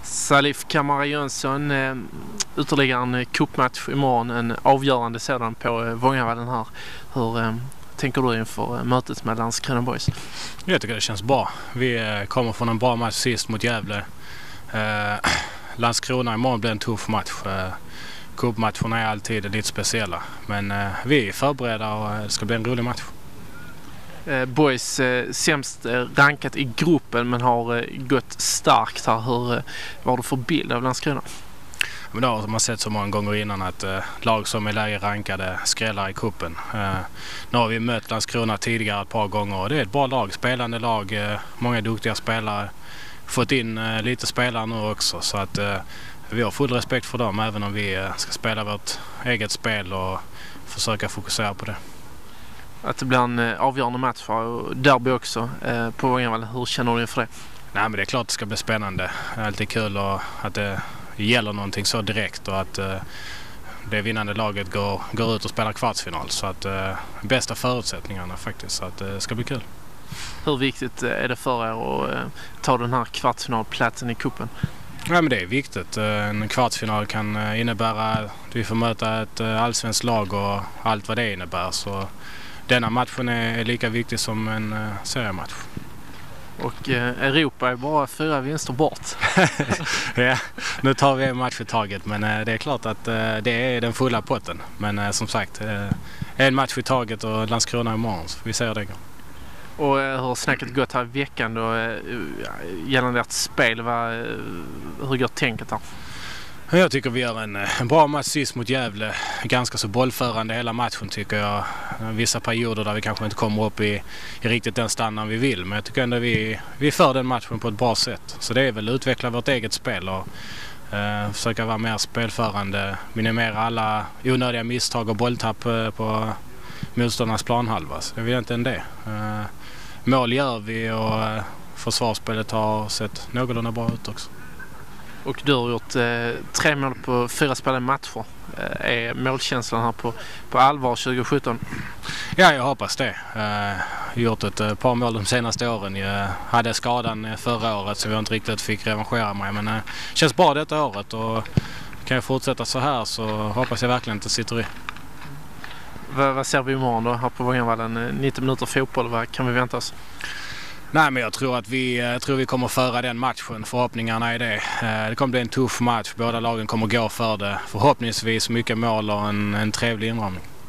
Salif Kamara Jönsson, ytterligare en cupmatch imorgon, en avgörande sådan på Vångavallen här. Hur tänker du inför mötet med Landskrona Boys? Jag tycker det känns bra. Vi kommer från en bra match sist mot Gävle. Landskrona imorgon blir en tuff match. Cupmatcherna är alltid lite speciella. Men vi är förberedda och det ska bli en rolig match. Boys sämst rankat i gruppen men har gått starkt här. Vad har du för bild av Landskrona? Men då har man sett så många gånger innan att lag som är lägre rankade skrällar i kuppen. Nu har vi mött Landskrona tidigare ett par gånger och det är ett bra lag, spelande lag, många duktiga spelare. Fått in lite spelare nu också så att vi har full respekt för dem även om vi ska spela vårt eget spel och försöka fokusera på det. Att det blir en avgörande match och derby också på Vångavallen. Hur känner du inför det? Nej, men det är klart det ska bli spännande. Det är alltid kul och att det gäller någonting så direkt och att det vinnande laget går ut och spelar kvartsfinal. Så att bästa förutsättningarna faktiskt. Så att det ska bli kul. Hur viktigt är det för er att ta den här kvartsfinalplatsen i kuppen? Ja, men det är viktigt. En kvartsfinal kan innebära att vi får möta ett allsvenskt lag och allt vad det innebär. Så denna matchen är lika viktig som en seriematch. Och Europa är bara 4 vinster bort. Ja, nu tar vi en match i taget men det är klart att det är den fulla potten. Men som sagt, en match i taget och Landskrona imorgon. Så vi ser det. Och hur har snacket gått här i veckan då gällande ert spel? Hur går tänket här? Jag tycker vi gör en bra match sist mot Gävle. Ganska så bollförande hela matchen tycker jag. Vissa perioder där vi kanske inte kommer upp i riktigt den standard vi vill. Men jag tycker ändå vi för den matchen på ett bra sätt. Så det är väl att utveckla vårt eget spel och försöka vara mer spelförande. Minimera alla onödiga misstag och bolltapp på motståndarnas planhalva. Så det är egentligen det. Mål gör vi och försvarsspelet har sett någorlunda bra ut också. Och du har gjort 3 mål på 4 spelade matcher. Är målkänslan här på allvar 2017? Ja, jag hoppas det. Jag har gjort ett par mål de senaste åren. Jag hade skadan förra året så jag inte riktigt fick revanschera mig. Men det känns bra detta året och kan jag fortsätta så här så hoppas jag verkligen inte sitter i. Vad ser vi imorgon då här på Vångavallen? 90 minuter fotboll, vad kan vi vänta oss? Nej, men jag tror att vi kommer föra den matchen. Förhoppningarna är det. Det kommer bli en tuff match. Båda lagen kommer gå för det. Förhoppningsvis mycket mål och en trevlig inramning.